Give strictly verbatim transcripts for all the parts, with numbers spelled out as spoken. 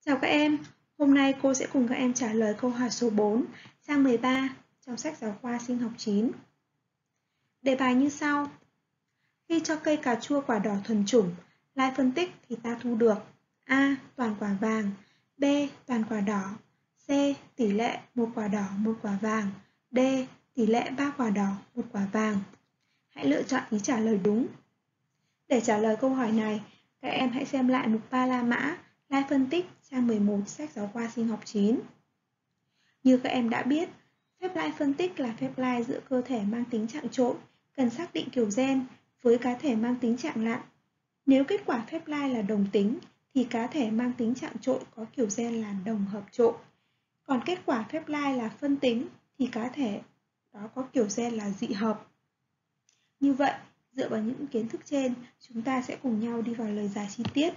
Chào các em, hôm nay cô sẽ cùng các em trả lời câu hỏi số bốn, trang mười ba trong sách giáo khoa sinh học chín. Đề bài như sau. Khi cho cây cà chua quả đỏ thuần chủng, lai phân tích thì ta thu được A. Toàn quả vàng, B. Toàn quả đỏ, C. Tỷ lệ một quả đỏ một quả vàng, D. Tỷ lệ ba quả đỏ một quả vàng. Hãy lựa chọn ý trả lời đúng. Để trả lời câu hỏi này, các em hãy xem lại mục ba la mã, lai phân tích trang mười một sách giáo khoa sinh học chín. Như các em đã biết, phép lai phân tích là phép lai giữa cơ thể mang tính chạng trội, cần xác định kiểu gen với cá thể mang tính chạng lạng. Nếu kết quả phép lai là đồng tính, thì cá thể mang tính chạng trội có kiểu gen là đồng hợp trội. Còn kết quả phép lai là phân tính, thì cá thể đó có kiểu gen là dị hợp. Như vậy, dựa vào những kiến thức trên, chúng ta sẽ cùng nhau đi vào lời giải chi tiết.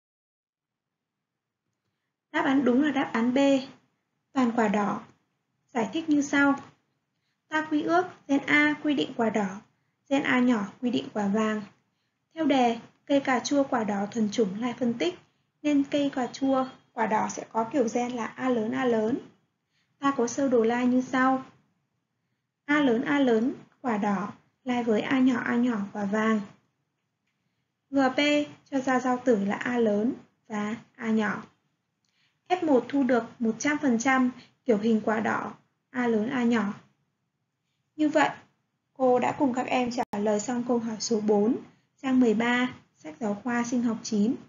Đáp án đúng là đáp án B, toàn quả đỏ. Giải thích như sau. Ta quy ước gen A quy định quả đỏ, gen A nhỏ quy định quả vàng. Theo đề, cây cà chua quả đỏ thuần chủng lai phân tích, nên cây cà chua quả đỏ sẽ có kiểu gen là A lớn A lớn. Ta có sơ đồ lai như sau. A lớn A lớn quả đỏ lai với A nhỏ A nhỏ quả vàng. giê pê cho ra giao tử là A lớn và A nhỏ. ép một thu được một trăm phần trăm kiểu hình quả đỏ A lớn A nhỏ. Như vậy, cô đã cùng các em trả lời xong câu hỏi số bốn, trang mười ba, sách giáo khoa sinh học chín.